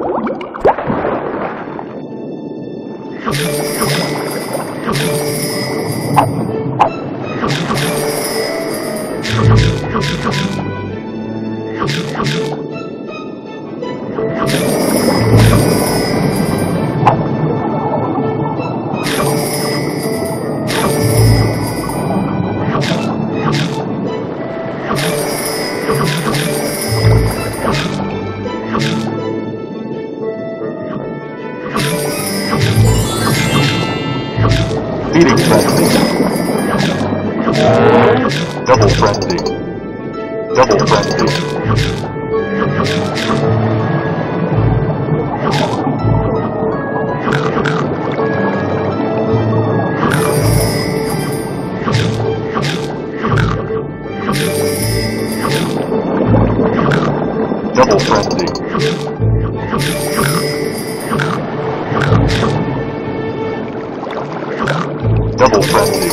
Feeding frenzy. Double frenzy. Double frenzy. Double frenzy. Double frenzy.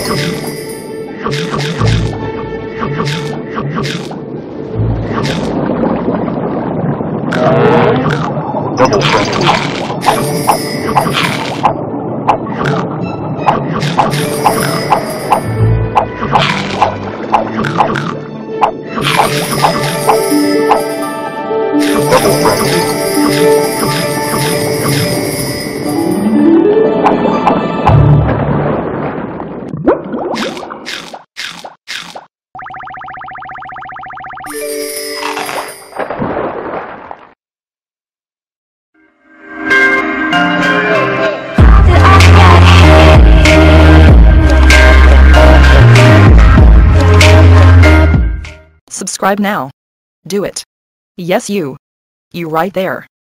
Double frenzy. Double frenzy. Subscribe now. Do it. Yes, you. You right there.